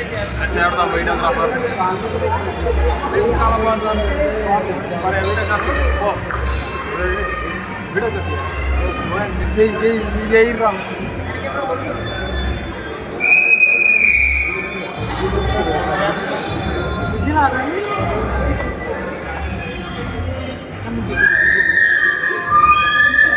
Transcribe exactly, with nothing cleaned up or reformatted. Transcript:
Accepta videographer. Para videographer. Oh. Videographer. Ye ye ye ram. Gila kan?